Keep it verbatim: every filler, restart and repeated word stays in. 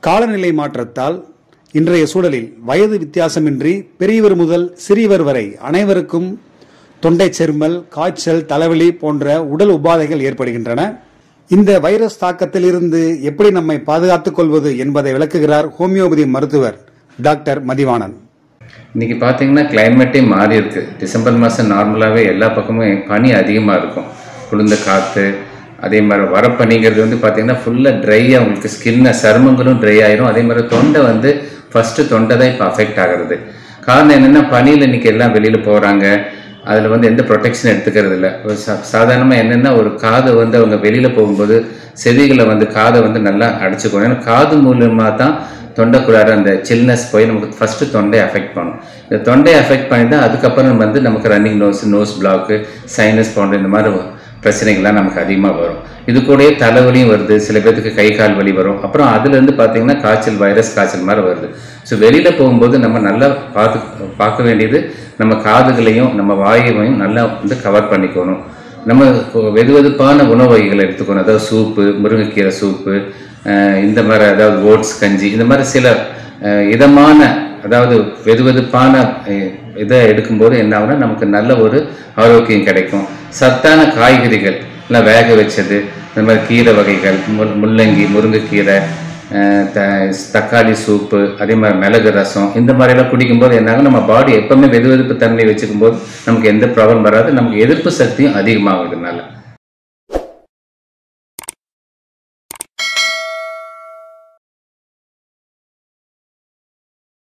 காலநிலை மாற்றத்தால் இன்றைய சூழலில் வயது வித்தியாசமின்றி பெரியவர் முதல் சிறியவர் வரை அனைவருக்கும் தொண்டை செருமல், காய்ச்சல், தலைவலி போன்ற உடல் உபாதைகள் ஏற்படுகின்றன. இந்த வைரஸ் தாக்கத்தில் இருந்து எப்படி நம்மை பாதுகாத்துக் கொள்வது என்பதை விளக்குகிறார் ஹோமியோபதி மருத்துவர் டாக்டர் மதிவாணன். இன்னைக்கு பார்த்தீங்கன்னா கிளைமேட்டே மாறி இருக்கு. டிசம்பர் மாதம் நார்மலாகவே எல்லா பக்கமும் பனி அதிகமாக இருக்கும். குளிர்ந்த காற்று, அதே மாதிரி வரப்பனிங்கிறது வந்து பார்த்தீங்கன்னா ஃபுல்லாக ட்ரையாக உங்களுக்கு ஸ்கின்னை சருமங்களும் ட்ரை ஆயிரும். அதே மாதிரி தொண்டை வந்து ஃபஸ்ட்டு தொண்டை தான் இப்போ அஃபெக்ட் ஆகிறது. காரணம் என்னென்னா பனியில் இன்றைக்கி எல்லாம் வெளியில் போகிறாங்க, அதில் வந்து எந்த ப்ரொடெக்ஷன் எடுத்துக்கிறது இல்லை. ஒரு சா சாதாரணமாக என்னென்னா ஒரு காதை வந்து அவங்க வெளியில் போகும்போது செதிகளை வந்து காதை வந்து நல்லா அடைச்சிக்கணும். ஏன்னா காது மூலமாக தான் தொண்டைக்குள்ளார அந்த சில்னஸ் போய் நமக்கு ஃபஸ்ட்டு தொண்டையை அஃபெக்ட் பண்ணும். இந்த தொண்டையை அஃபெக்ட் பண்ணி தான் அதுக்கப்புறம் வந்து நமக்கு running nose, nose block, sinus போன்ற இந்த மாதிரி பிரச்சனைகள்லாம் நமக்கு அதிகமாக வரும். இது கூடயே தலைவலியும் வருது, சில பேருக்கு கை கால் வலி வரும். அப்புறம் அதுலேருந்து பார்த்தீங்கன்னா காய்ச்சல், வைரஸ் காய்ச்சல் மாதிரி வருது. ஸோ வெளியில் போகும்போது நம்ம நல்லா பார்த்து பார்க்க வேண்டியது நம்ம காதுகளையும் நம்ம வாயுவையும் நல்லா வந்து கவர் பண்ணிக்கணும். நம்ம வெது வெதுப்பான உணவு வகைகளை எடுத்துக்கணும். அதாவது சூப்பு, முருங்கைக்கீரை சூப்பு, இந்த மாதிரி அதாவது ஓட்ஸ் கஞ்சி, இந்த மாதிரி சில இதமான அதாவது வெது வெதுப்பான இதை எடுக்கும்போது என்ன ஆகுனா நமக்கு நல்ல ஒரு ஆரோக்கியம் கிடைக்கும். சத்தான காய்கறிகள் எல்லாம் வேக வச்சது, இந்த மாதிரி கீரை வகைகள், முள் முள்ளங்கி, முருங்கைக்கீரை, த தக்காளி சூப்பு, அதே மாதிரி மிளகு ரசம், இந்த மாதிரிலாம் குடிக்கும்போது என்னாகும் நம்ம பாடி எப்போவுமே வெது வெதுப்பு தன்மை வச்சுக்கும் போது நமக்கு எந்த ப்ராப்ளம் வராது. நமக்கு எதிர்ப்பு சக்தியும் அதிகமாகுதுனால